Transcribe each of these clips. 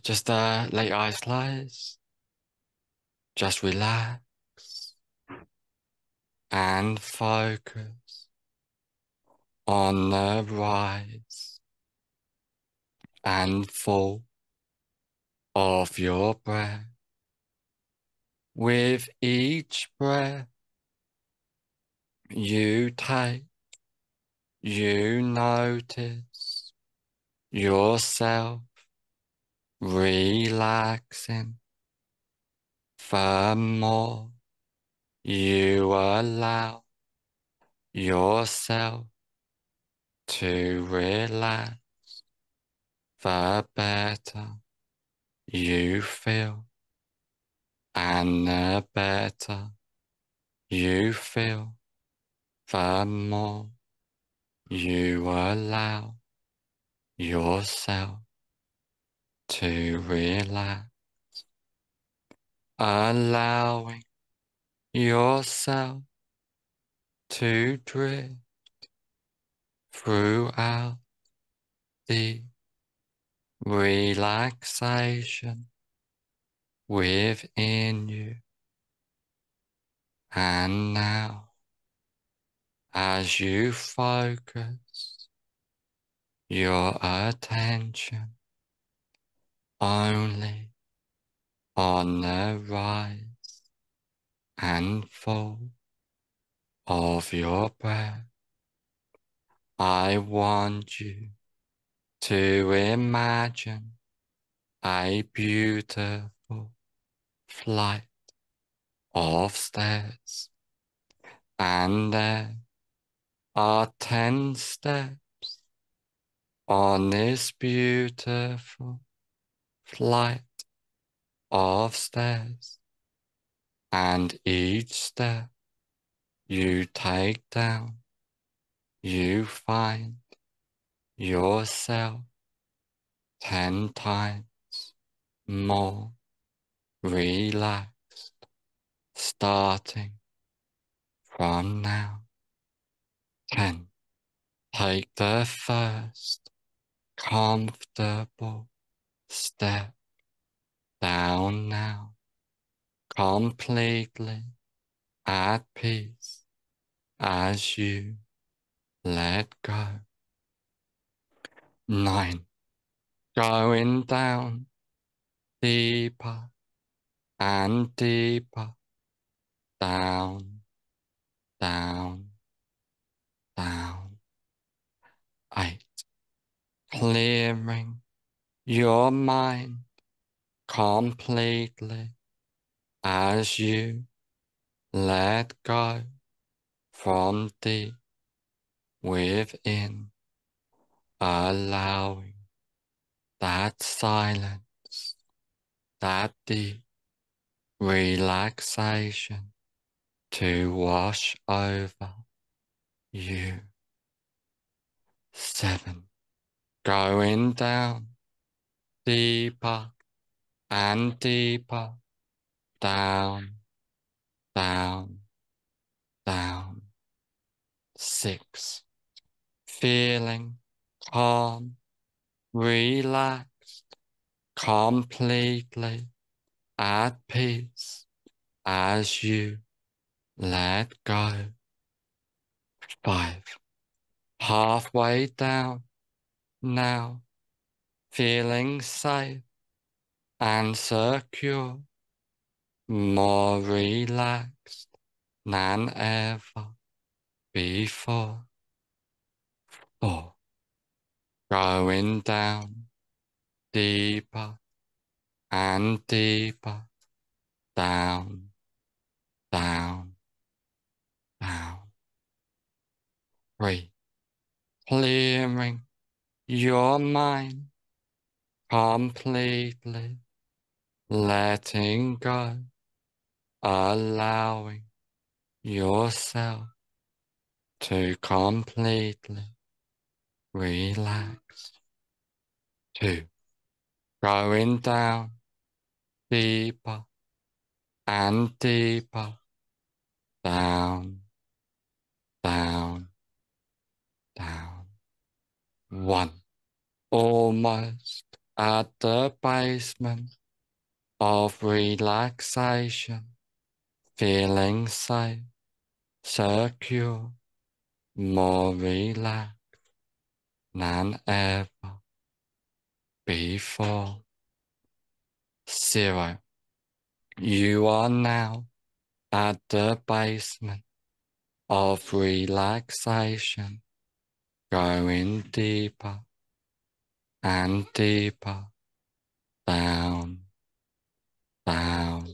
Just let your eyes close. Just relax and focus on the rise and fall of your breath. With each breath you take, you notice yourself relaxing. The more you allow yourself to relax, the better you feel, and the better you feel, the more you allow yourself to relax, allowing yourself to drift throughout the relaxation within you. And now, as you focus your attention only on the rise and fall of your breath, I want you to imagine a beautiful flight of stairs, and there are 10 steps on this beautiful flight of stairs, and each step you take down, you find yourself 10 times more relaxed, starting from now. 10. Take the first comfortable step down now, completely at peace as you let go. 9. Going down deeper and deeper, down, down, down. 8. Clearing your mind completely as you let go from deep within, allowing that silence, that deep relaxation to wash over you. 7. Going down deeper and deeper, down, down, down. 6. Feeling calm, relaxed, completely at peace as you let go. 5. Halfway down now, feeling safe and secure, more relaxed than ever before. 4. Going down deeper and deeper, down, down, down. 3. Clearing your mind completely, letting go, allowing yourself to completely relax. 2. Going down deeper and deeper, down, down, down. 1. Almost at the basement of relaxation, feeling safe, secure, more relaxed than ever before. 0. You are now at the basement of relaxation, going deeper and deeper, down, down,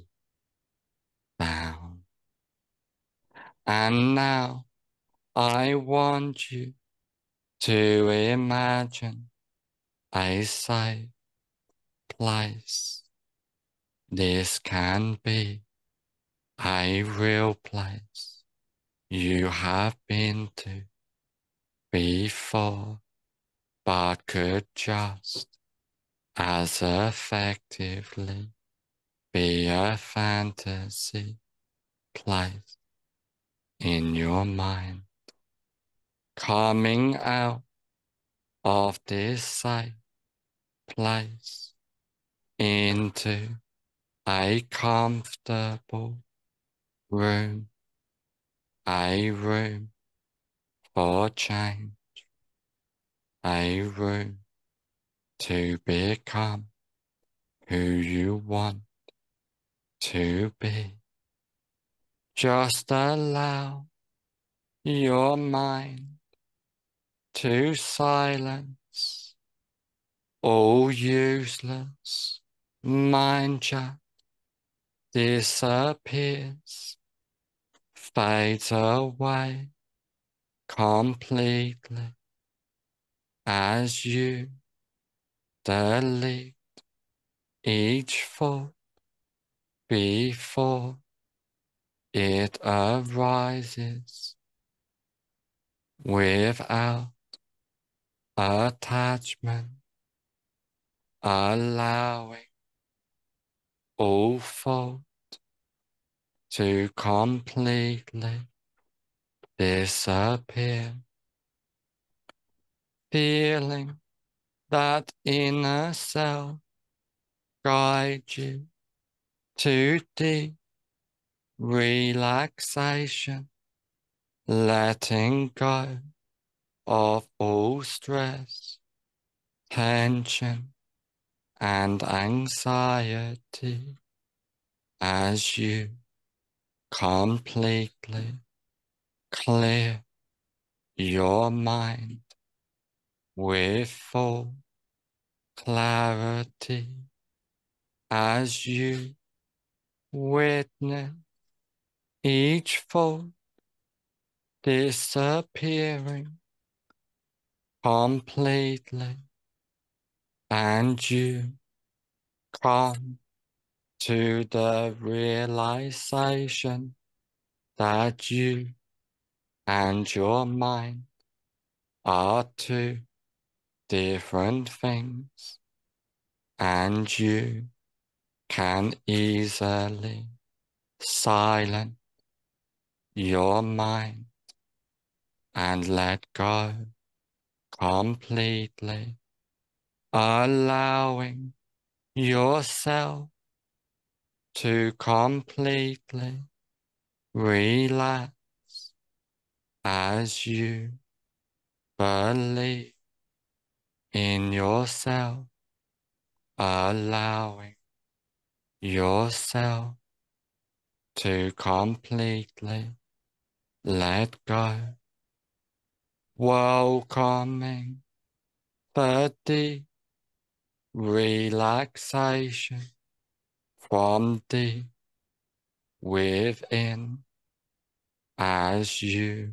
down. And now I want you to imagine a safe place. This can be a real place you have been to before, but could just as effectively be a fantasy place in your mind. Coming out of this safe place into a comfortable room, a room for change, a room to become who you want to be. Just allow your mind to silence all useless mind chat, disappears, fades away completely as you delete each thought before it arises without attachment, allowing all thought to completely disappear, feeling that inner self guide you to deep relaxation, letting go of all stress, tension, and anxiety as you completely clear your mind with full clarity as you witness each thought disappearing completely, and you come to the realization that you and your mind are two different things, and you can easily silence your mind and let go completely, allowing yourself to completely relax as you believe in yourself, allowing yourself to completely let go, welcoming the deep relaxation from deep within as you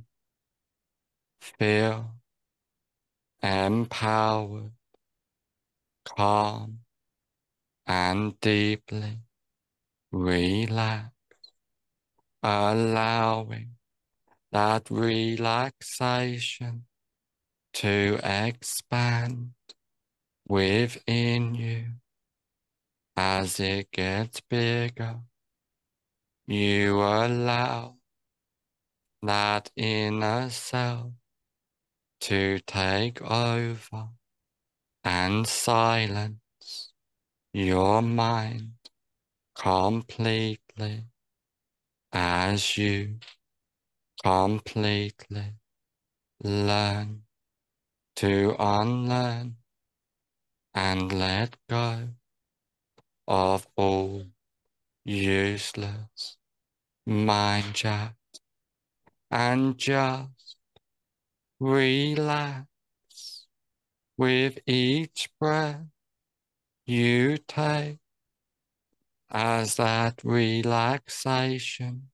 feel empowered, calm, and deeply relaxed, allowing that relaxation to expand within you as it gets bigger. You allow that inner self to take over and silence your mind completely as you completely learn to unlearn and let go of all useless mind chat and just relax with each breath you take as that relaxation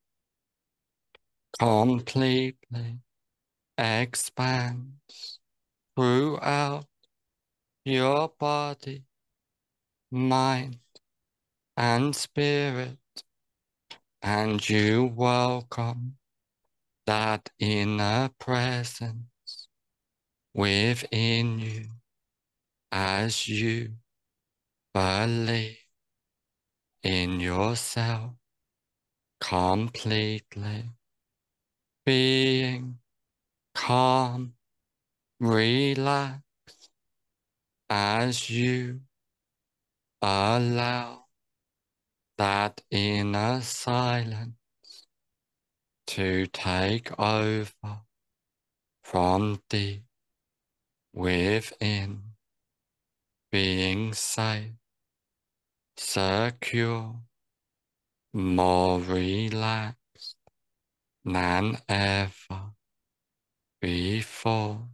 completely expands throughout your body, mind, and spirit, and you welcome that inner presence within you as you believe in yourself completely, being calm, relaxed as you allow that inner silence to take over from deep within, being safe, secure, more relaxed than ever before,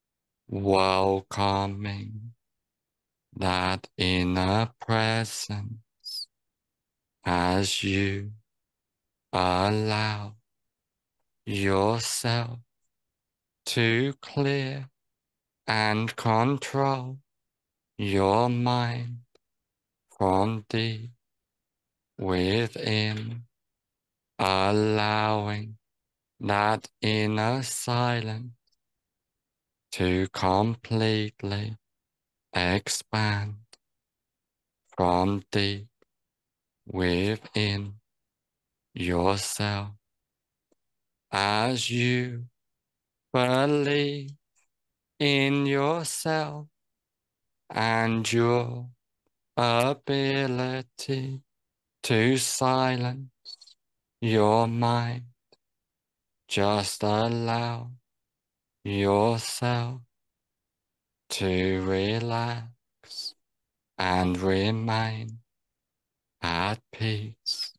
welcoming that inner presence as you allow yourself to clear and control your mind from deep within, allowing that inner silence to completely expand from deep within yourself as you believe in yourself and your ability to silence your mind. Just allow yourself to relax and remain at peace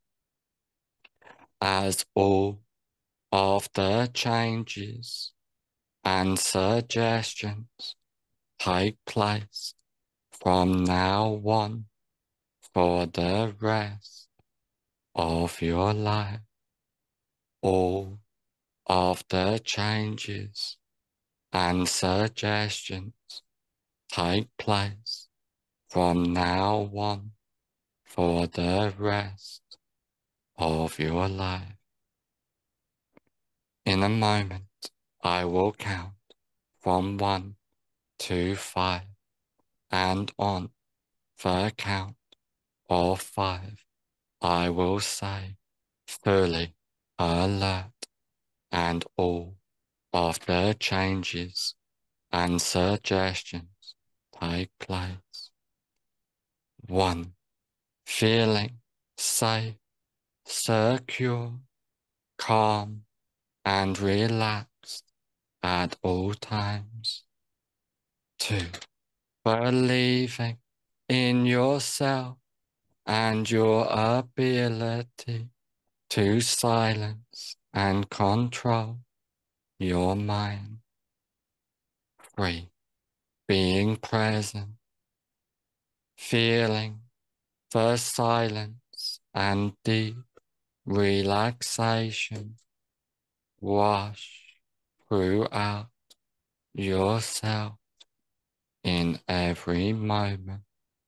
as all of the changes and suggestions take place from now on for the rest of your life. All of the changes and suggestions take place from now on for the rest of your life. In a moment, I will count from 1 to 5, and on the count of 5, I will say, fully alert, and all of the changes and suggestions take place. 1. Feeling safe, secure, calm, and relaxed at all times. 2. Believing in yourself and your ability to silence and control your mind. 3. Being present, feeling the silence and deep relaxation wash throughout yourself in every moment.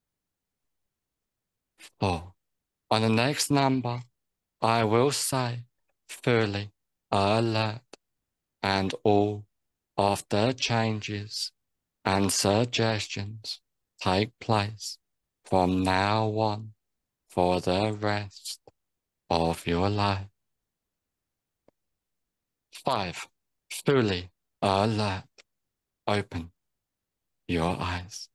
4. On the next number, I will say fully alert, and all of the changes and suggestions take place from now on for the rest of your life. 5. Fully alert. Open your eyes.